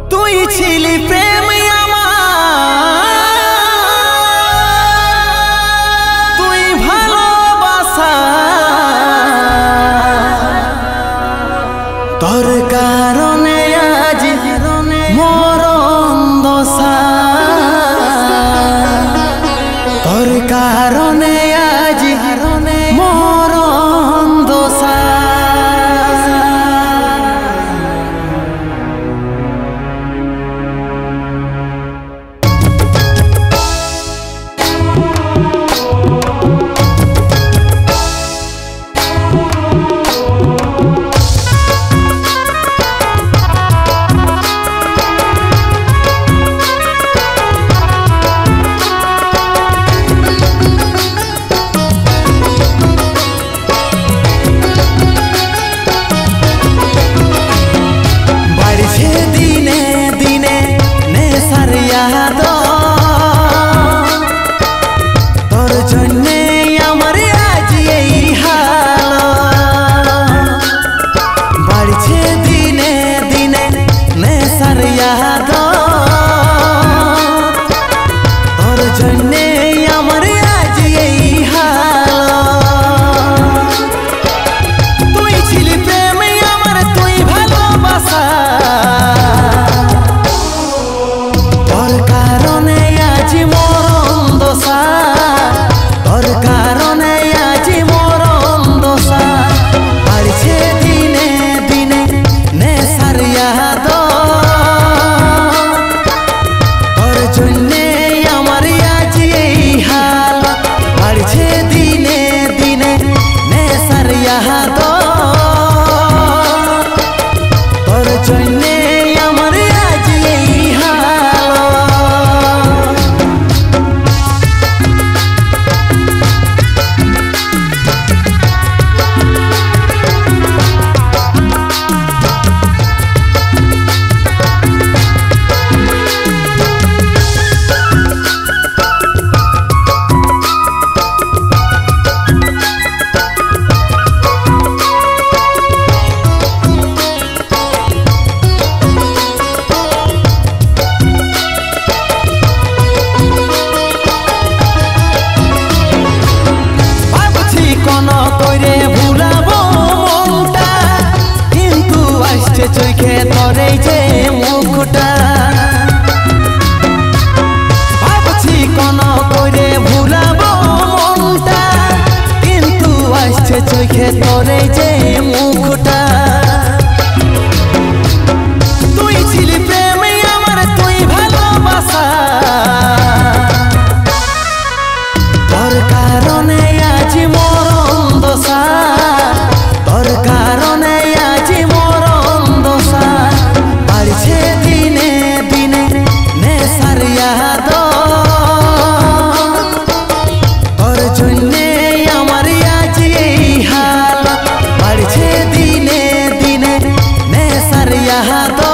তুই ছিলি প্রেম আমার, তুই ভালোবাসা, তোর কারণে আজ মরণ দশা, তোর কারণে আজ মরণ দশা। চোখে তোরে যে মুখটা ভাবছি কোন করে ভুলাবো মনটা, কিন্তু আসছে চোখে তোরে যে মুখটা। তুই ছিলি প্রেম আমার, তুই ভালোবাসা, তোর কারণে আজ মরণ দশা, তোর কারণে আজ মরণ দশা। বাড়ছে দিনে দিনে নেশার ইয়াদ, তোর জন্যে আমার আজ এই হাল। বাড়ছে দিনে দিনে নেশার ইয়াদ,